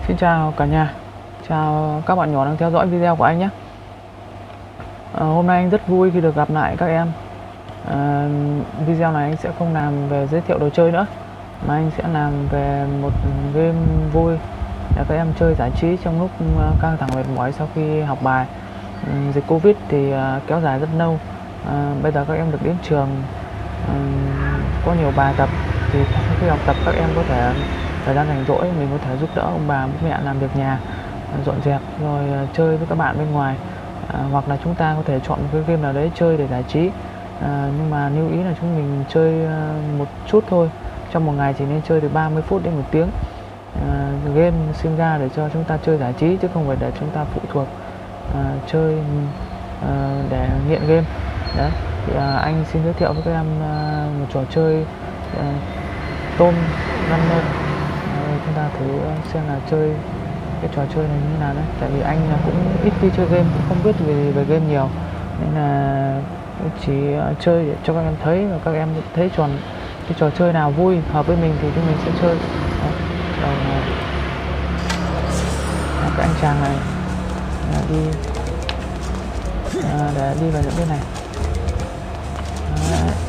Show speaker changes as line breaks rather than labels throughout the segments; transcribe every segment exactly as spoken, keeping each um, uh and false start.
Xin chào cả nhà, chào các bạn nhỏ đang theo dõi video của anh nhé. à, Hôm nay anh rất vui khi được gặp lại các em. à, Video này anh sẽ không làm về giới thiệu đồ chơi nữa, mà anh sẽ làm về một game vui để các em chơi giải trí trong lúc căng thẳng mệt mỏi sau khi học bài. Dịch Covid thì kéo dài rất lâu, à, bây giờ các em được đến trường, à, có nhiều bài tập, thì khi học tập các em có thể thời gian rảnh rỗi mình có thể giúp đỡ ông bà bố mẹ làm việc nhà, dọn dẹp rồi chơi với các bạn bên ngoài, à, hoặc là chúng ta có thể chọn một cái game nào đấy chơi để giải trí, à, nhưng mà lưu ý là chúng mình chơi một chút thôi, trong một ngày chỉ nên chơi từ ba mươi phút đến một tiếng. à, Game sinh ra để cho chúng ta chơi giải trí chứ không phải để chúng ta phụ thuộc à, chơi à, để nghiện game. Đấy thì à, anh xin giới thiệu với các em à, một trò chơi à, tôm runner. Chúng ta thử xem là chơi cái trò chơi này như nào đấy, tại vì anh cũng ít đi chơi game, cũng không biết về về game nhiều, nên là chỉ chơi để cho các em thấy, và các em thấy tròn cái trò chơi nào vui hợp với mình thì chúng mình sẽ chơi. Đấy, đầu này cái anh chàng này à, đi à, để đi vào những cái này. Đấy.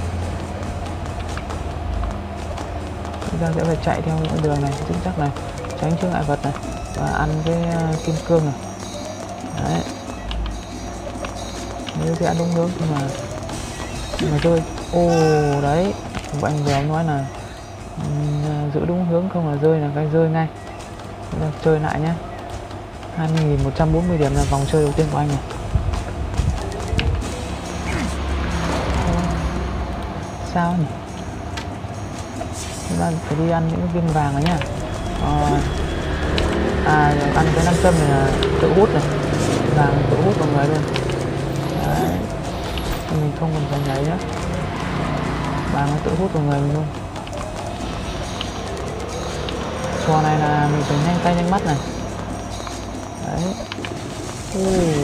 Chúng ta sẽ phải chạy theo những đường này chính xác này, tránh chướng ngại vật này và ăn cái uh, kim cương này. Đấy, nếu sẽ đúng hướng nhưng mà nhưng mà rơi. Ô đấy, anh vừa nói là um, giữ đúng hướng không là rơi, là cái rơi ngay. Chúng ta chơi lại nhé. Hai nghìn một trăm bốn mươi điểm là vòng chơi đầu tiên của anh này. Sao nhỉ? Chúng ta phải đi ăn những cái viên vàng này nhá. à, à ăn cái nam châm này là tự hút này, vàng tự hút vào người luôn. Đấy, mình không cần phải nhảy nữa, vàng nó tự hút vào người mình luôn. Trò này là mình phải nhanh tay nhanh mắt này. Đấy. Uh.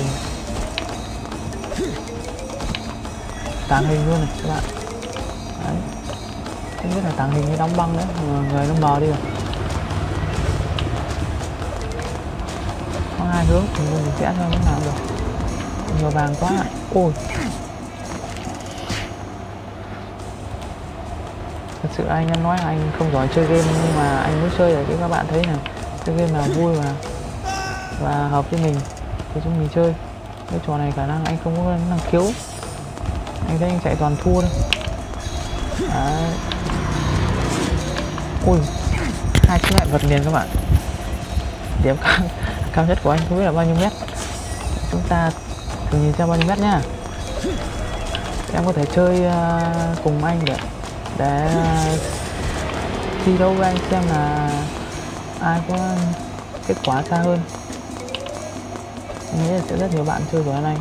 Tàng hình luôn này các bạn. Đấy, không biết là tàng hình hay đóng băng nữa, người nó mờ đi rồi. Có hai hướng thì mình sẽ theo hướng nào được. Nhiều vàng quá. Ôi, thật sự anh em nói là anh không giỏi chơi game, nhưng mà anh muốn chơi để cho các bạn thấy là chơi game nào vui và và hợp với mình thì chúng mình chơi. Cái trò này khả năng anh không có năng khiếu, anh thấy anh chạy toàn thua thôi. Đấy. Ui, hai chướng ngại vật liền các bạn. Điểm cao, cao nhất của anh không biết là bao nhiêu mét. Chúng ta thử nhìn xem bao nhiêu mét nhá. Em có thể chơi uh, cùng anh để để uh, thi đấu với anh xem là ai có kết quả xa hơn. Anh nghĩ là sẽ rất nhiều bạn chơi với anh.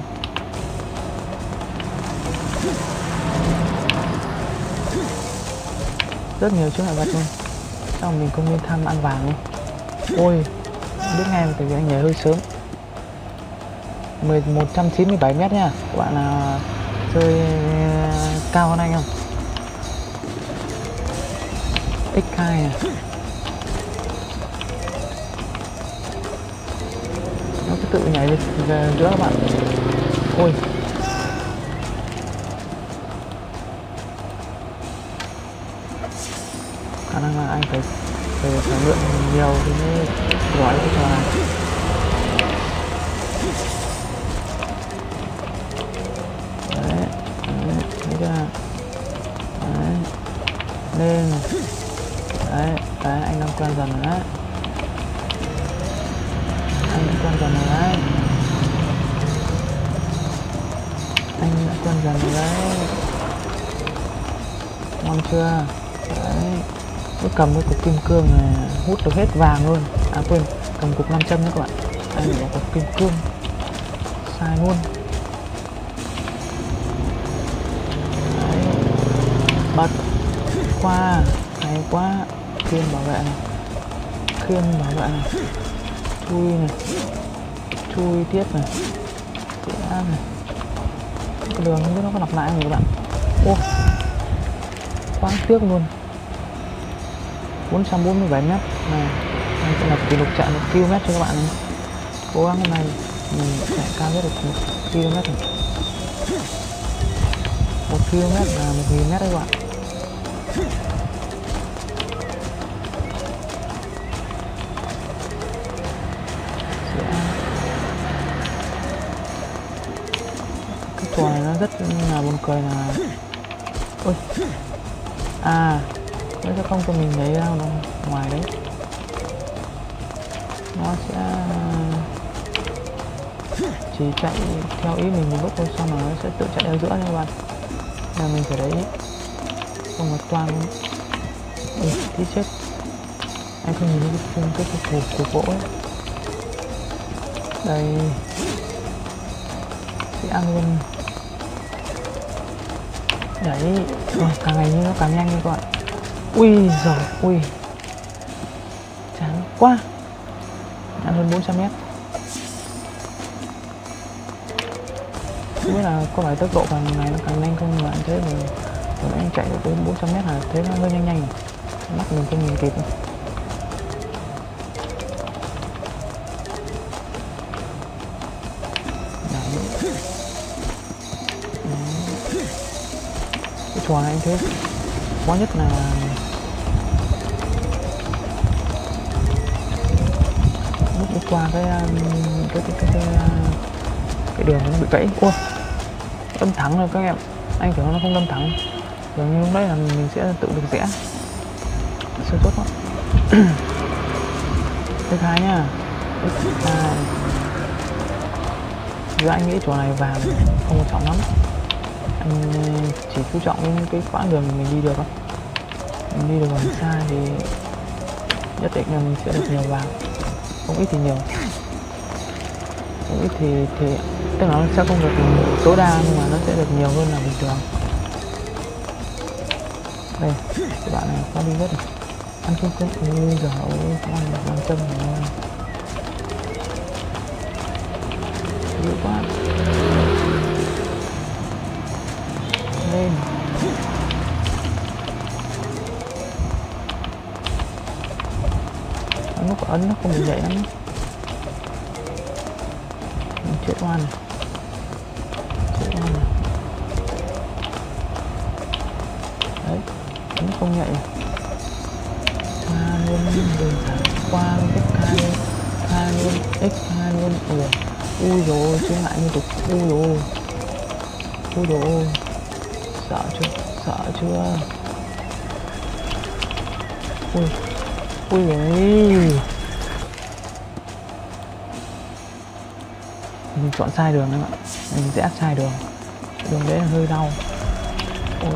Rất nhiều chướng ngại vật luôn, sao mình không nên tham ăn vàng luôn. Ôi, biết ngay tại vì anh nhảy hơi sớm. Một trăm chín mươi bảy mét nha các bạn, là chơi cao hơn anh không? ích hai này, nó cứ tự nhảy về giữa các bạn. Ôi, khả năng là anh phải phải, phải luyện nhiều thì mới giỏi cái trò này. Đấy, đấy, thấy chưa? Đấy, lên. Đấy, đấy, anh đang quen dần rồi đấy. Anh đã quen dần rồi đấy. Anh đã quen dần rồi đấy. Ngon chưa? Đấy, cứ cầm cái cục kim cương này hút được hết vàng luôn. À quên, cầm cục nam châm nữa các bạn. Anh bỏ cục kim cương sai luôn. Đấy, bật qua, hay quá. Khiên bảo vệ này, khiên bảo vệ này, chui này, chui tiếp này, tỉa này. Cái đường không biết nó có lặp lại không các bạn. Ô, quá tiếc luôn. Bốn trăm bốn mươi bảy mét này, Anh sẽ lập kỷ lục chạy một ki lô mét cho các bạn này. Cố gắng hôm nay mình chạy cao nhất được một ki lô mét này. Một ki lô mét là một nghìn mét đấy các bạn. Cái trò này nó rất là buồn cười là ôi à nó sẽ không cho mình lấy ra đâu ngoài đấy, nó sẽ chỉ chạy theo ý mình một lúc thôi, xong rồi nó sẽ tự chạy ở giữa nha các bạn. Là mình phải đấy không một toan luôn. Ui tí chết, anh không nhìn thấy cái cái cái củ củ gỗ ấy. Đây sẽ ăn luôn đấy. Rồi, càng ngày như nó càng nhanh như các bạn. Ui giời, ui chán quá, ăn hơn bốn trăm mét. Không biết là có phải tốc độ càng ngày nó càng nhanh không, mà anh thấy rồi rồi anh chạy được đến bốn trăm mét là thấy nó hơi nhanh nhanh, mắt mình không nhìn kịp đâu. Cái trò này anh thấy khó nhất là lúc đi qua cái cái cái cái, cái, cái đường nó bị gãy. Ua đâm thẳng rồi các em, anh tưởng nó không đâm thẳng, dường như lúc đấy là mình sẽ tự được rẽ, sơ tốt lắm. Thứ hai nha, thứ hai giờ anh nghĩ chỗ này vàng không quan trọng lắm, anh chỉ chú trọng đến cái quãng đường mình đi được thôi. Mình đi được gần xa thì nhất định là mình sẽ được nhiều vàng, không ít thì nhiều, không ít thì thì tức là nó sẽ không được tối đa nhưng mà nó sẽ được nhiều hơn là bình thường. Đây các bạn này có đi rất này, ăn chung cơm. Ui giời ơi, có ăn được năm trăm rồi, dữ quá. Lên lúc ấn nó không bị dậy lắm, mình chết oan này, chết oan này. Đấy ấn không nhạy, tha luôn đơn giản, qua luôn x tha luôn, tha luôn x tha luôn. Ủa ui rồi chứ ngại liên tục. Ui rồi ui rồi, sợ chưa, sợ chưa. Ui ui rồi, mình chọn sai đường đấy bạn, mình rẽ sai đường, đường đấy là hơi đau. Ôi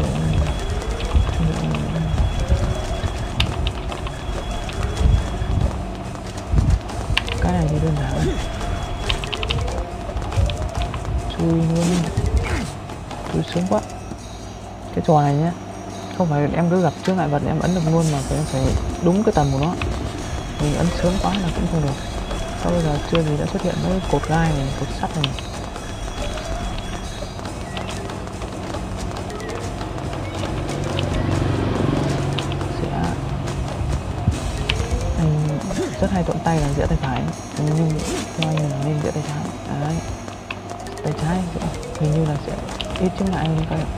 cái này thì đơn giản, chui luôn, chui sướng quá. Cái trò này nhé, không phải em cứ gặp chướng ngại vật em ấn được luôn, mà phải em phải đúng cái tầm của nó. Mình ấn sớm quá là cũng không được. Sau bây giờ chưa gì đã xuất hiện mấy cột gai này, cột sắt này. Sẽ anh rất hay thuận tay là rẽ tay phải, nhưng theo anh là nên rẽ tay trái. Đấy, tay trái hình như là sẽ ít chướng ngại hơn các bạn.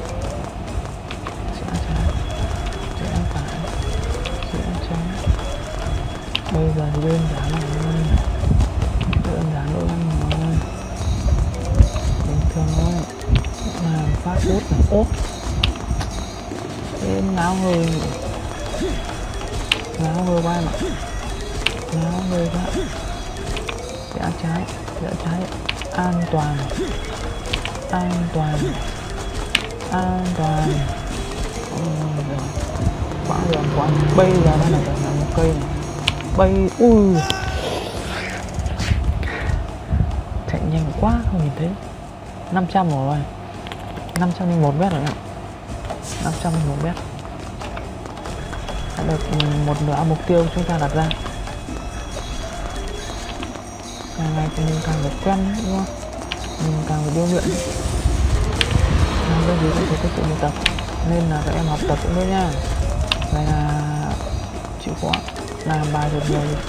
Bây giờ thì đơn giản rồi, đơn giản luôn rồi, bình thường thôi, làm phát phút này. Ốp em ngáo hơi, ngáo hơi ba mà, ngáo hơi ba, rẽ trái, rẽ trái, an toàn, an toàn, an toàn. Ôi giời, quãng đường quãng bây giờ đây là một cây này. Bay, ui chạy nhanh quá không nhìn thấy. Năm trăm rồi, năm trăm linh một mét rồi ạ, năm trăm linh một mét đã được một nửa mục tiêu chúng ta đặt ra. Càng ngày thì mình càng được quen đúng không, mình càng phải điêu luyện, làm cái gì cũng phải có sự luyện tập, nên là các em học tập cũng thế nha, này là chịu khó. làm bài được nhiều đi.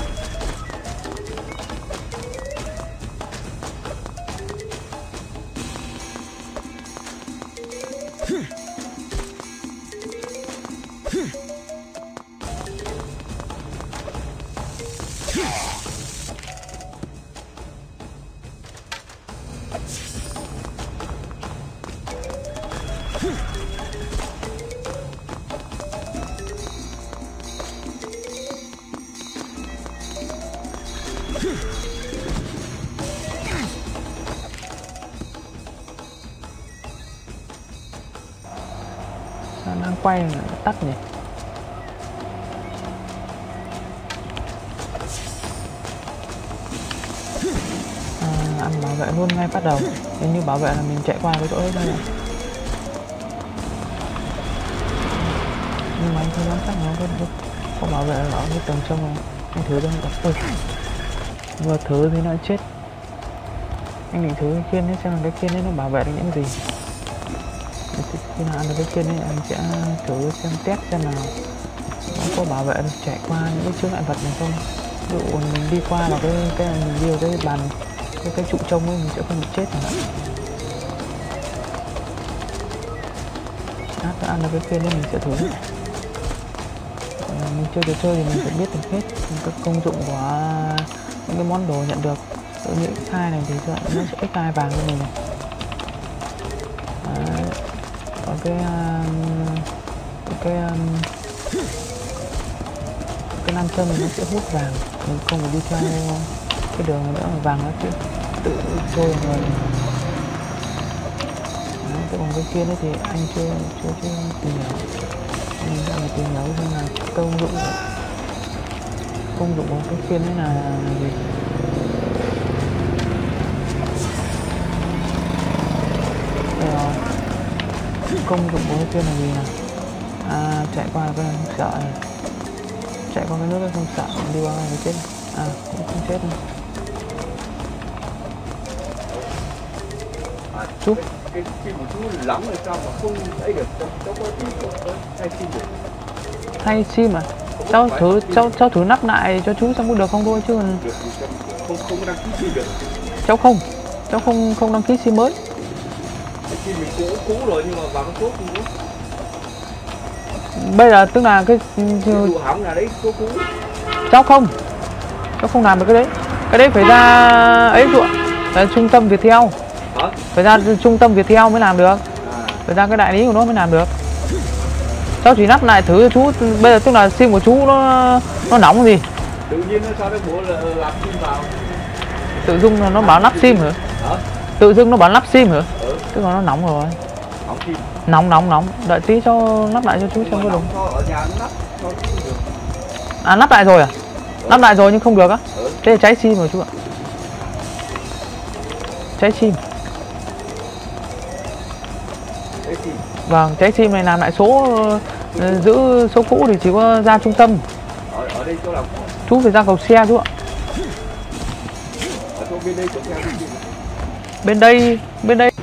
Sao đang quay mà tắt nhỉ? À, ăn bảo vệ luôn ngay bắt đầu. Nếu như bảo vệ là mình chạy qua cái chỗ ấy thôi. Nhưng mà anh không dám chắc nó có, có, có bảo vệ ở cái tầng trong này. Anh thử không? Ôi, vừa thử thì nó chết. Anh định thử cái khiên ấy xem là cái khiên ấy nó bảo vệ được những gì. Khi nào ăn được cái khiên ấy anh sẽ thử xem test xem nào nó có bảo vệ được chạy qua những cái chướng ngại vật này không. Ví dụ mình đi qua vào cái cái mình đi vào cái bàn cái cái trụ trông ấy mình sẽ không bị chết nữa. Đã ăn được cái khiên ấy mình sẽ thử. Mình chơi trò chơi thì mình phải biết được hết các công dụng của những cái món đồ nhận được. Tự những hai này thì nó sẽ ích hai vàng cho mình này. Đấy. Còn cái cái cái, cái nam châm nó sẽ hút vàng, mình không phải đi theo cái đường nữa, vàng nó sẽ tự trôi vào người. Đấy, còn cái kia đấy thì anh chưa chưa chưa tìm hiểu, mình sẽ phải tìm hiểu xem là công dụng công dụng của cái khiên đấy là gì. Công dụng của cái khiên là gì nào? À, chạy qua cái này không sợ này. Chạy qua cái nước không sợ, đi qua cái chết này. À, cũng không chết đâu.
À, chút cái sim của chú lắm rồi sao mà không ấy được, cháu có tí thay sim được.
Thay sim à? Cháu thử cháu cháu thử nắp lại cho chú xem có được không thôi chứ.
Được, không không đăng ký sim được.
Cháu không, cháu không không đăng ký sim mới.
Sim mình cũ cũ rồi nhưng mà vào cái số không có.
Bây giờ tức là cái
Dù hỏng là đấy số cũ.
Cháu không, cháu không làm được cái đấy. Cái đấy phải ra ấy dụ, là trung tâm Viettel.
Hả?
Phải ra trung tâm Viettel mới làm được.
À.
Phải ra cái đại lý của nó mới làm được. Cháu chỉ nắp lại thử cho chú. Bây giờ tức là sim của chú nó nó nóng gì?
Tự nhiên nó sao nó bố là làm sim vào.
Tự dưng là nó bảo nắp sim hả?
Hả?
Tự dưng nó bảo nắp sim hả?
Ừ.
Tức là nó nóng rồi.
Nóng sim.
Nóng nóng nóng. Đợi tí cho nắp lại cho chú xem có được.
Ở nhà nó nắp cho không được.
À, nắp lại rồi à? Ừ. Nắp lại rồi nhưng không được á?
Ừ.
Thế là cháy sim rồi chú ạ. Cháy sim.
Cháy sim.
Vâng, cháy sim này làm lại số uh, giữ số cũ thì chỉ có ra trung tâm.
Ở, ở đây chỗ nào?
Chú phải ra cầu xe chú ạ.
Ở chỗ bên đây chỗ xe bên,
bên đây, bên đây.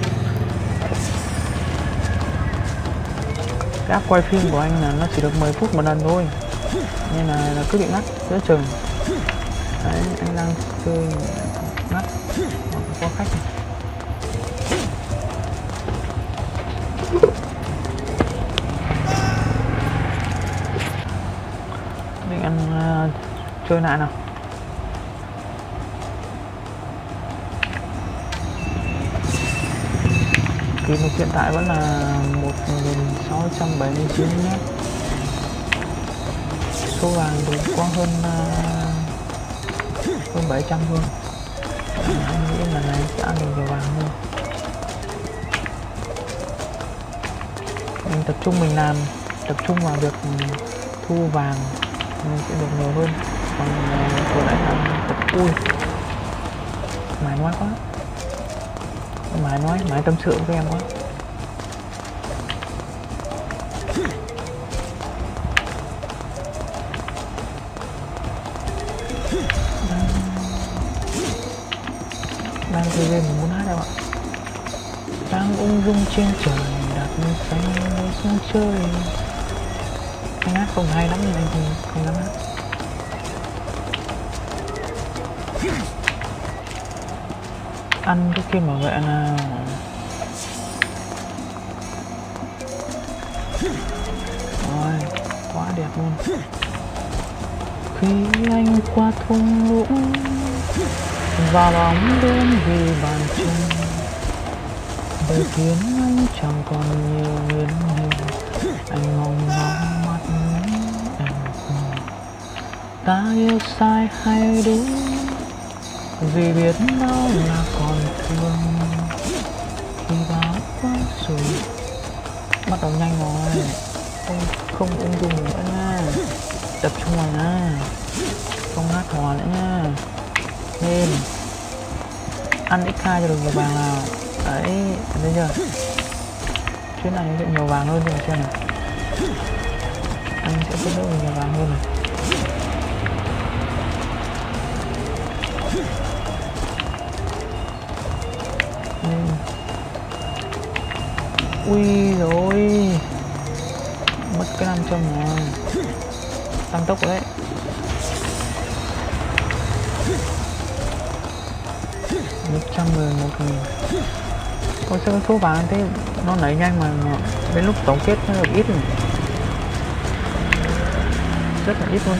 Cái app quay phim của anh là nó chỉ được mười phút một lần thôi. Nên là, là cứ bị ngắt giữa chừng. Đấy, anh đang chơi ngắt có khách này. Mình ăn uh, chơi lại nào. Kỷ lục hiện tại vẫn là một nghìn sáu trăm bảy mươi chín nhé. Số vàng thì có hơn uh, hơn bảy trăm luôn. Anh nghĩ lần này sẽ ăn được nhiều vàng hơn. Mình tập trung mình làm, tập trung vào việc thu vàng mình sẽ được nhiều hơn. Còn uh, vừa nãy là tập ui mải nói quá, mải nói mải tâm sự với em quá. Đang chơi game mình muốn hát đâu ạ. Đang ung dung trên trời đặt xanh lên sân chơi. Anh hát không hay lắm nhưng anh không, không dám hát. Ăn cái kim bảo vệ nào. Rồi, quá đẹp luôn. Khi anh qua thung lũng và bóng đêm vì bàn chân, đời khiến anh chẳng còn nhiều nguyên hình. Anh mong ngóng mắt em. Ta yêu sai hay đúng, vì biết đâu là còn thương. Khi báo quá rồi, bắt đầu nhanh rồi, không không ung dung nữa nha, tập trung vào nha, không hát hò nữa nha. Nên ăn ích hai cho được nhiều vàng nào. Đấy, thấy chưa? Chuyến này sẽ nhiều vàng hơn cho mình xem này. Anh sẽ giúp đỡ mình nhiều vàng hơn này. Nên. Ui rồi, mất cái năm trăm rồi. Tăng tốc rồi đấy. Một trăm mười một nghìn. Ôi sao cái số vàng thế nó nảy nhanh mà, mà đến lúc tổng kết nó được ít rồi. Rất là ít luôn.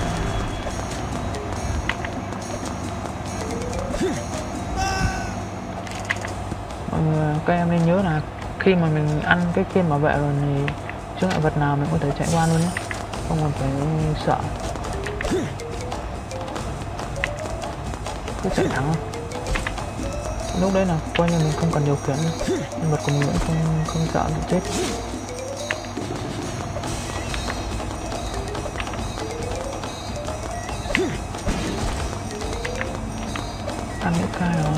Mọi người, các em nên nhớ là khi mà mình ăn cái kim bảo vệ rồi thì chướng ngại vật nào mình có thể chạy qua luôn nhé, không cần phải sợ, cứ chạy thẳng thôi. Lúc đấy là coi như mình không cần điều khiển, nhân vật của mình vẫn không không sợ bị chết. Ăn những cái rồi.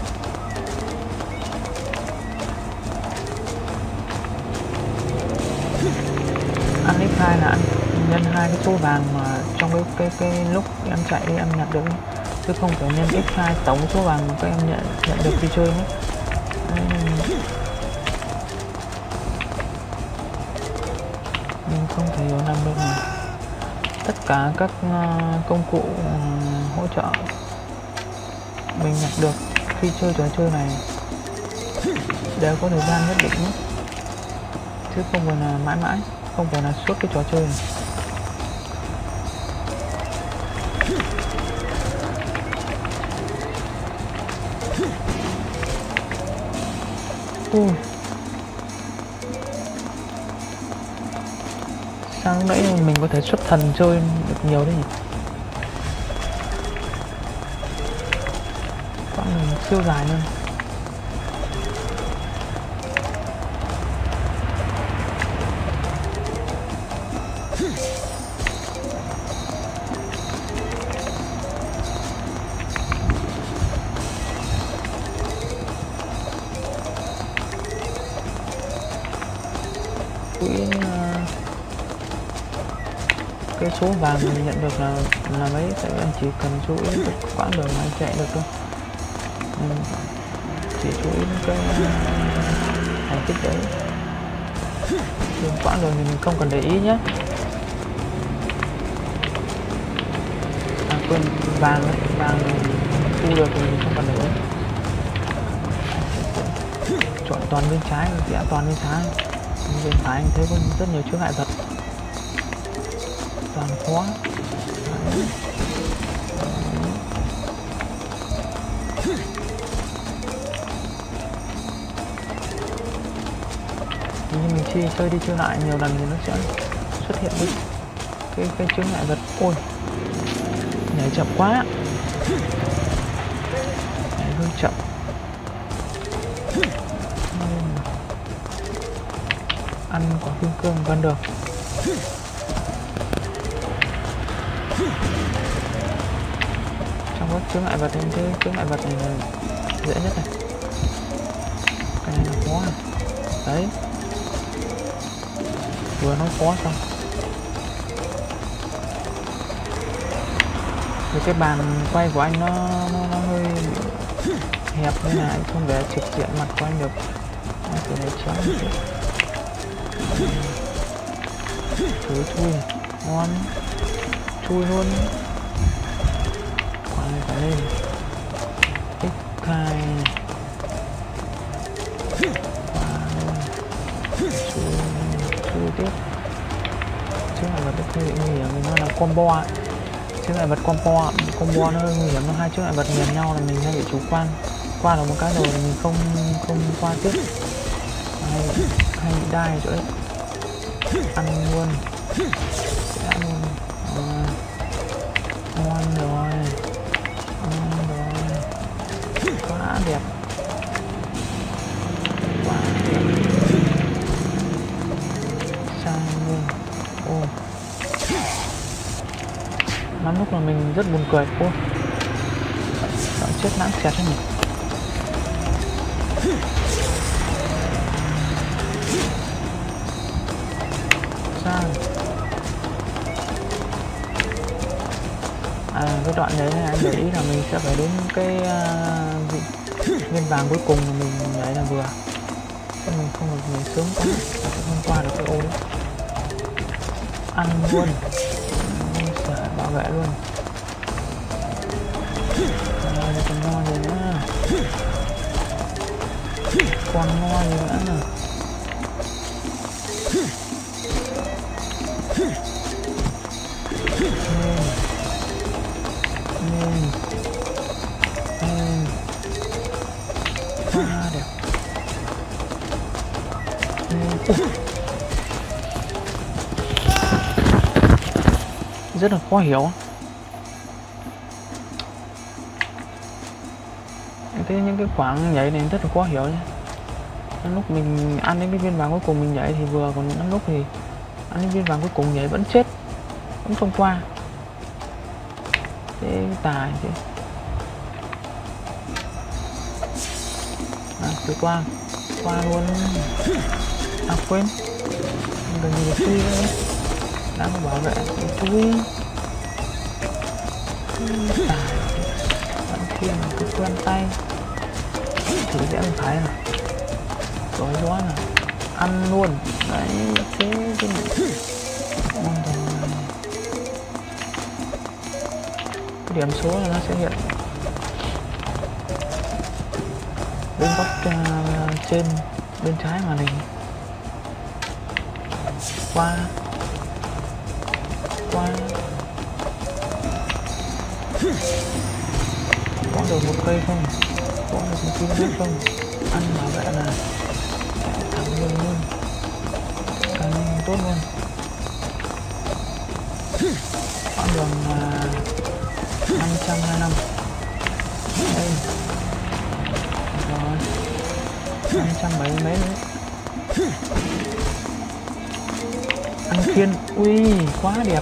Ăn ích hai là ăn nhân hai cái số vàng mà trong cái cái cái lúc em chạy đi em nhặt được, chứ không phải nhân ích hai tổng số vàng mà các em nhận nhận được khi chơi nhé. Mình không thể hiểu nằm được mà. Tất cả các uh, công cụ uh, hỗ trợ mình nhặt được khi chơi trò chơi này đều có thời gian nhất định nhé, chứ không phải là mãi mãi, không phải là suốt cái trò chơi này. Ui. Sao lúc nãy mình có thể xuất thần chơi được nhiều đấy nhỉ? Quãng mình siêu dài luôn. Quỹ cái số vàng mình nhận được là là mấy, tại vì anh chỉ cần chú ý được quãng đường mà anh chạy được thôi, mình chỉ chú ý đến cái thành tích đấy, đường quãng đường thì mình không cần để ý nhé. À quên, vàng đấy, vàng thu được thì mình không cần để ý. Chọn toàn bên trái thì toàn bên trái, bên phải anh thấy có rất nhiều chướng ngại vật, toàn khó. Đấy. Nhưng mình chi chơi đi chơi lại nhiều lần thì nó sẽ xuất hiện cái cái, cái chướng ngại vật. Ôi, nhảy chậm quá, nhảy hơi chậm. Ăn quả kim cương vẫn được. Trong các chướng ngại vật thì cái chướng ngại vật này là dễ nhất này, cái này là khó này. Đấy, vừa nói khó xong thì cái bàn quay của anh nó nó, nó hơi hẹp nên là anh không để trực diện mặt của anh được, anh phải để chéo một chút. Thử chui ngon, chui luôn, quả này phải lên. khai chui tiếp. Chứ lại vật rất hơi nguy hiểm vì nó là combo. Chứ lại vật combo combo nó hơi nguy hiểm, nó hai chiếc lại vật liền nhau là mình hay bị chủ quan, qua được một cái rồi mình không không qua tiếp, hay hay bị đai chỗ đấy. Ăn luôn, sẽ ăn luôn. À, ngon rồi, ngon rồi, quá đẹp, quá đẹp. Sang luôn. Ô, lắm lúc là mình rất buồn cười. Ô, sợ chết lãng xẹt thế nhỉ. Sang. À, cái đoạn đấy này anh để ý là mình sẽ phải đến cái uh, viên vàng cuối cùng mà mình nhảy là vừa, chứ mình không được nhảy sớm quá sẽ không qua được cái ô đấy. Ăn luôn, sợ bảo vệ luôn. À, đây còn ngon gì nữa, còn ngon gì nữa nè. Nên nên nên quá đẹp. Nên rất là khó hiểu. Thế những cái khoảng nhảy này rất là khó hiểu nhé. Đến lúc mình ăn đến cái viên vàng cuối cùng mình nhảy thì vừa, còn đến lúc thì ăn đến viên vàng cuối cùng nhảy vẫn chết, vẫn không qua. Thế tài chứ. À, cứ qua qua luôn. À quên, đừng nhìn được chui nữa, đang có bảo vệ chui. Tài vẫn kia mà cứ quen tay thì sẽ không phải rồi. Rồi đó là ăn luôn đấy, thế chứ này. Ngon rồi. Điểm số là nó sẽ hiện bên góc uh, trên bên trái màn hình. Qua qua có được một cây không, có được một km không. Ăn bảo vệ là thẳng luôn luôn, càng nhanh tốt luôn. Con đường uh, năm trăm hai mươi lăm đây rồi, năm trăm bảy mươi mấy đấy. Ăn khiên, ui quá đẹp,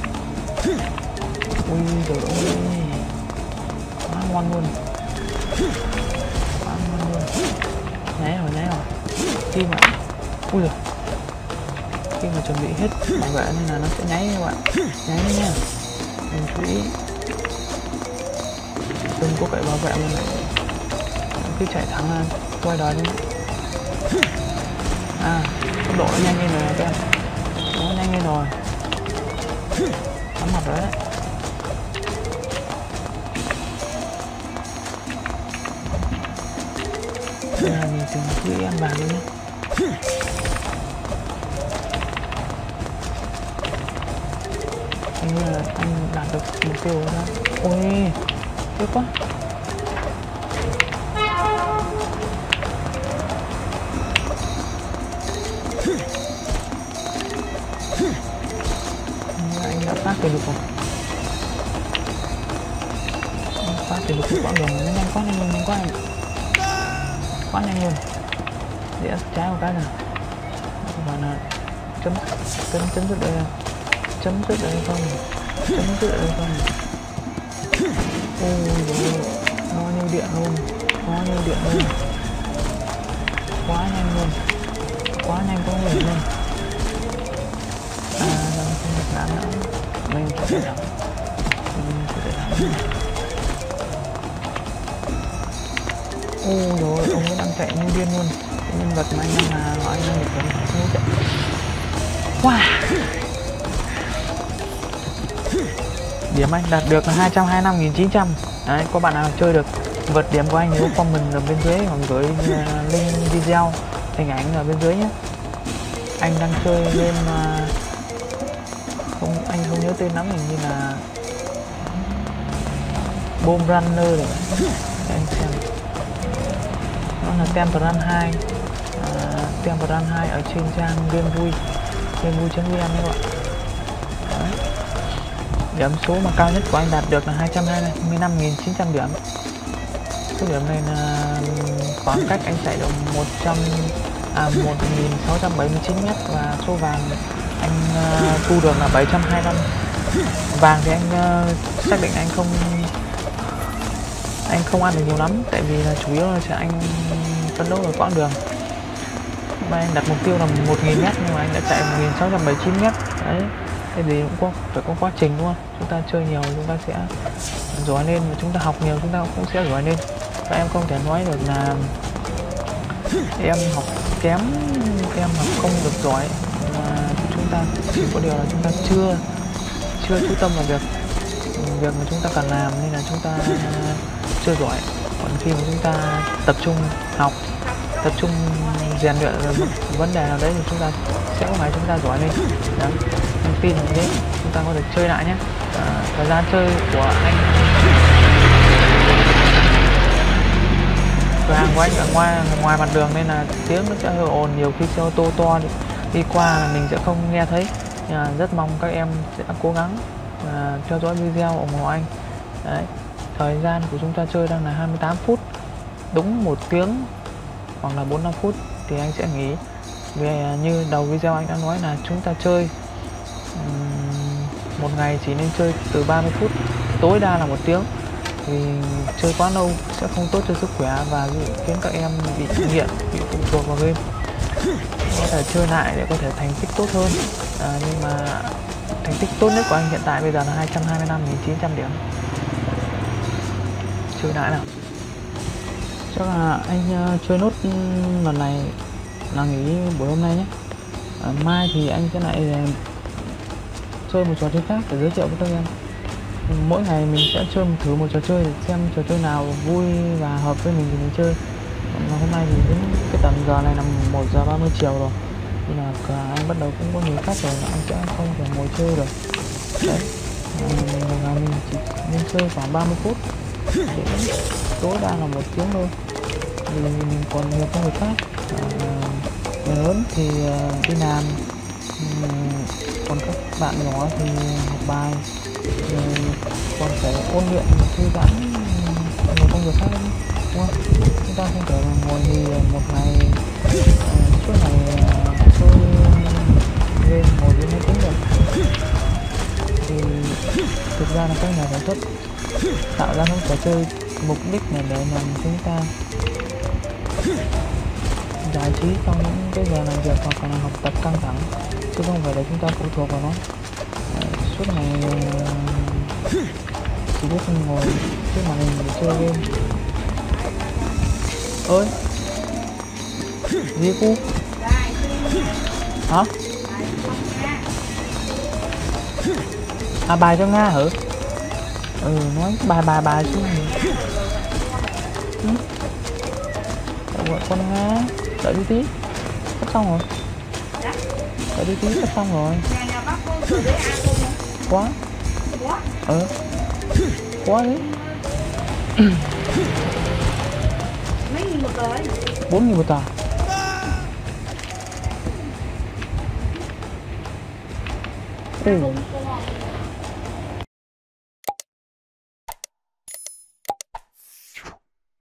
ui rồi ôi quá ngon luôn, quá ngon luôn. Nháy rồi, nháy rồi. Khi mà ui rồi, khi mà chuẩn bị hết bảo vệ nên là nó sẽ nháy các bạn, nháy nha, mình chú ý đừng có cậy bảo vệ mình lại cứ chạy thẳng là quay đời đi. À, tốc độ nó nhanh lên rồi các em, nó nhanh lên rồi, cắm mặt rồi đấy. Bây giờ mình từng chú ý ăn vàng đi nhé. Hình như là anh đạt được mục tiêu rồi đó. Ôi, tiếc quá. Anh đã phát kỷ lục rồi. Anh phát kỷ lục cái quãng đường nó nhanh quá, nhanh nhanh quá anh. Quá nhanh luôn. Để trái một cái nào. Và là chấm chấm chấm dứt đây, chấm dứt đây không, chấm dứt đây không. Ôi dồi, nó như điện luôn, nó như điện luôn, quá nhanh luôn, quá nhanh quá nguy hiểm luôn. À, nó không được làm nữa, mình phải để thẳng, mình phải để thẳng. Ôi dồi, ông ấy đang chạy như điên luôn, cái nhân vật mà anh đang là nói anh đang được đánh không chạy. Wow, điểm anh đạt được là hai trăm hai mươi lăm nghìn chín trăm. Đấy, có bạn nào chơi được vượt điểm của anh thì comment ở bên dưới hoặc gửi uh, link video hình ảnh ở bên dưới nhé. Anh đang chơi game uh, không anh không nhớ tên lắm, hình như là Bomb Runner này. Để anh xem, nó là Temple Run hai, uh, Temple Run hai ở trên trang game vui game vui chấm vn các bạn. Đấy. Điểm số mà cao nhất của anh đạt được là hai trăm hai mươi lăm nghìn chín trăm điểm. Số điểm này là khoảng cách anh chạy được một trăm à một nghìn sáu trăm bảy mươi chín mét, và số vàng anh uh, thu được là bảy trăm hai mươi lăm. Vàng thì anh uh, xác định anh không anh không ăn được nhiều lắm, tại vì là chủ yếu là sẽ anh phấn đấu ở quãng đường. Hôm nay anh đặt mục tiêu là một nghìn mét nhưng mà anh đã chạy một nghìn sáu trăm bảy mươi chín mét. Đấy, cái gì cũng có phải có quá trình đúng không? Chúng ta chơi nhiều chúng ta sẽ giỏi lên, và chúng ta học nhiều chúng ta cũng sẽ giỏi lên. Và em không thể nói được là em học kém, em học không được giỏi, mà chúng ta chỉ có điều là chúng ta chưa chưa chú tâm vào việc việc mà chúng ta cần làm, nên là chúng ta chưa giỏi. Còn khi mà chúng ta tập trung học, tập trung rèn luyện rồi một vấn đề nào đấy thì chúng ta sẽ có ngày chúng ta giỏi lên. Đó, em tin là thế. Chúng ta có thể chơi lại nhé. À, thời gian chơi của anh, cửa hàng của anh ở ngoài ngoài mặt đường nên là tiếng nó sẽ hơi ồn, nhiều khi xe ô tô to đi, đi qua là mình sẽ không nghe thấy. Nhưng mà rất mong các em sẽ cố gắng à, theo dõi video ủng hộ anh. Đấy, thời gian của chúng ta chơi đang là hai mươi tám phút, đúng một tiếng hoặc là bốn mươi lăm phút thì anh sẽ nghỉ. Vì như đầu video anh đã nói là chúng ta chơi um, một ngày chỉ nên chơi từ ba mươi phút, tối đa là một tiếng. Vì chơi quá lâu sẽ không tốt cho sức khỏe và khiến các em bị nghiện, bị phụ thuộc vào game. Có thể chơi lại để có thể thành tích tốt hơn, à, nhưng mà thành tích tốt nhất của anh hiện tại bây giờ là hai trăm hai mươi lăm nghìn chín trăm điểm. Chơi lại nào. Chắc là anh uh, chơi nốt lần này là nghỉ buổi hôm nay nhé. À, mai thì anh sẽ lại uh, chơi một trò chơi khác để giới thiệu với các em. Mỗi ngày mình sẽ chơi một thử một trò chơi để xem trò chơi nào vui và hợp với mình thì mình chơi. Mà hôm nay thì đến cái tầm giờ này là một giờ ba mươi chiều rồi, nên là cả anh bắt đầu cũng có nhiều khách rồi, anh sẽ không thể ngồi chơi được. Đấy, một ngày mình chỉ nên chơi khoảng ba mươi phút, để tối đa là một tiếng thôi, vì mình còn nhiều công việc khác. À, người lớn thì đi làm, còn các bạn nhỏ thì học bài, rồi còn phải ôn luyện, thư giãn, nhiều công việc khác đúng không? Chúng ta không thể ngồi thì một ngày uh, suốt ngày uh, chơi game ngồi với máy tính được. Thì thực ra là các nhà sản xuất tạo ra những trò chơi mục đích là để làm chúng ta giải trí trong những cái giờ làm việc hoặc là học tập căng thẳng, chứ không phải để chúng ta phụ thuộc vào nó. À, suốt ngày uh, chỉ biết ngồi trước màn hình để chơi game. Ơi gì cu hả? À, bài cho Nga hả? Ừ, nói bài bài bài chứ. Ừ. Gọi con Nga, đợi đi tí, sắp xong rồi. Đợi đi tí, sắp xong rồi. Quá. Ừ. Quá đấy.
Mấy nghìn một tờ ấy?
bốn nghìn một tờ. Ừ.